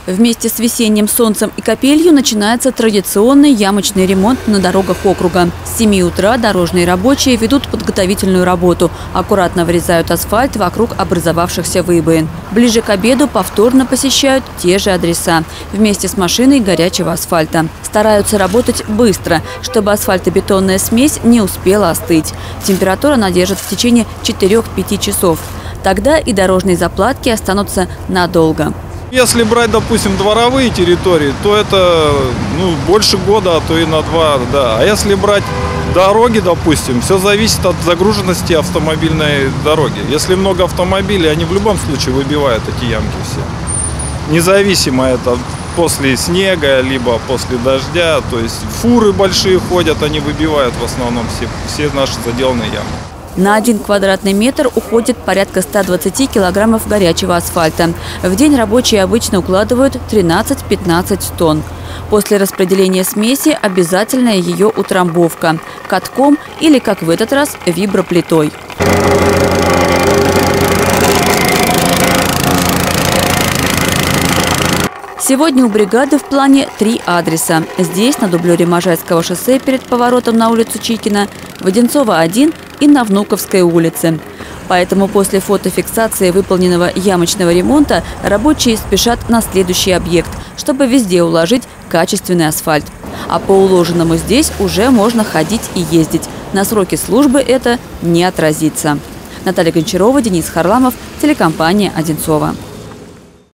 Вместе с весенним солнцем и капелью начинается традиционный ямочный ремонт на дорогах округа. С 7 утра дорожные рабочие ведут подготовительную работу. Аккуратно вырезают асфальт вокруг образовавшихся выбоин. Ближе к обеду повторно посещают те же адреса. Вместе с машиной горячего асфальта. Стараются работать быстро, чтобы асфальтобетонная смесь не успела остыть. Температура она держит в течение 4-5 часов. Тогда и дорожные заплатки останутся надолго. Если брать, допустим, дворовые территории, то это больше года, а то и на 2, да. А если брать дороги, допустим, все зависит от загруженности автомобильной дороги. Если много автомобилей, они в любом случае выбивают эти ямки все. Независимо это после снега, либо после дождя. То есть фуры большие ходят, они выбивают в основном все наши заделанные ямы. На 1 квадратный метр уходит порядка 120 килограммов горячего асфальта. В день рабочие обычно укладывают 13-15 тонн. После распределения смеси обязательная ее утрамбовка катком или, как в этот раз, виброплитой. Сегодня у бригады в плане 3 адреса. Здесь, на дублере Можайского шоссе перед поворотом на улицу Чикина, в Одинцово 1 и на Внуковской улице. Поэтому после фотофиксации выполненного ямочного ремонта рабочие спешат на следующий объект, чтобы везде уложить качественный асфальт. А по уложенному здесь уже можно ходить и ездить. На сроки службы это не отразится. Наталья Гончарова, Денис Харламов, телекомпания «Одинцово».